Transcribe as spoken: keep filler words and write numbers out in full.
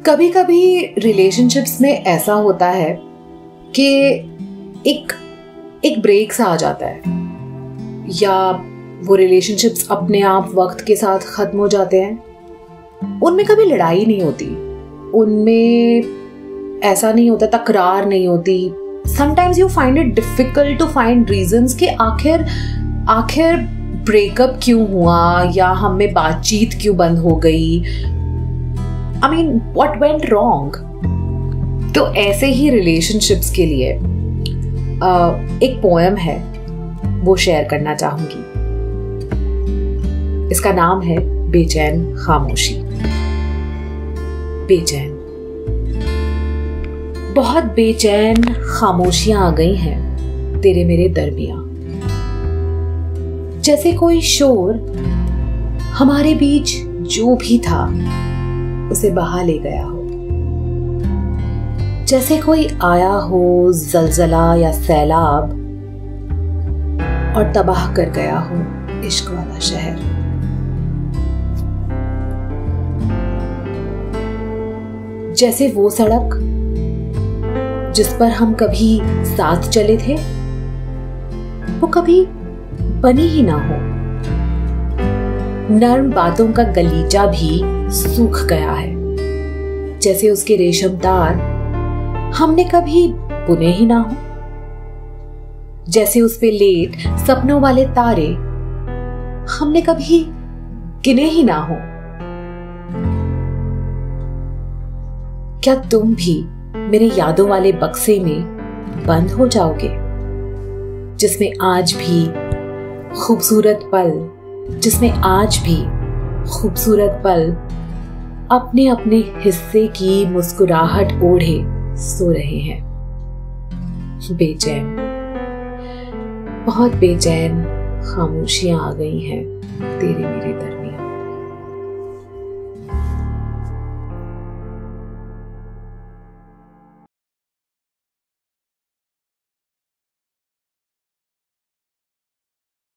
कभी कभी रिलेशनशिप्स में ऐसा होता है कि एक एक ब्रेक सा आ जाता है, या वो रिलेशनशिप्स अपने आप वक्त के साथ खत्म हो जाते हैं। उनमें कभी लड़ाई नहीं होती, उनमें ऐसा नहीं होता, तकरार नहीं होती। Sometimes you find it difficult to find reasons कि आखिर आखिर ब्रेकअप क्यों हुआ, या हम में बातचीत क्यों बंद हो गई। I mean what went wrong. तो ऐसे ही रिलेशनशिप्स के लिए uh, एक पोएम है, वो शेयर करना चाहूंगी। इसका नाम है बेचैन खामोशी। बेचैन, बहुत बेचैन खामोशियां आ गई हैं तेरे मेरे दरमियां, जैसे कोई शोर हमारे बीच जो भी था उसे बहा ले गया हो, जैसे कोई आया हो जलजला या सैलाब और तबाह कर गया हो इश्क वाला शहर। जैसे वो सड़क जिस पर हम कभी साथ चले थे, वो कभी बनी ही ना हो। नर्म बातों का गलीचा भी सूख गया है, जैसे उसके रेशम तार हमने कभी बुने ही ना हो। जैसे उस पे लेट सपनों वाले तारे हमने कभी गिने ही ना हो। क्या तुम भी मेरे यादों वाले बक्से में बंद हो जाओगे, जिसमें आज भी खूबसूरत पल जिसमें आज भी खूबसूरत पल अपने अपने हिस्से की मुस्कुराहट ओढ़े सो रहे हैं। बेचैन, बहुत बेचैन खामोशियां आ गई हैं तेरे मेरे दरमियां।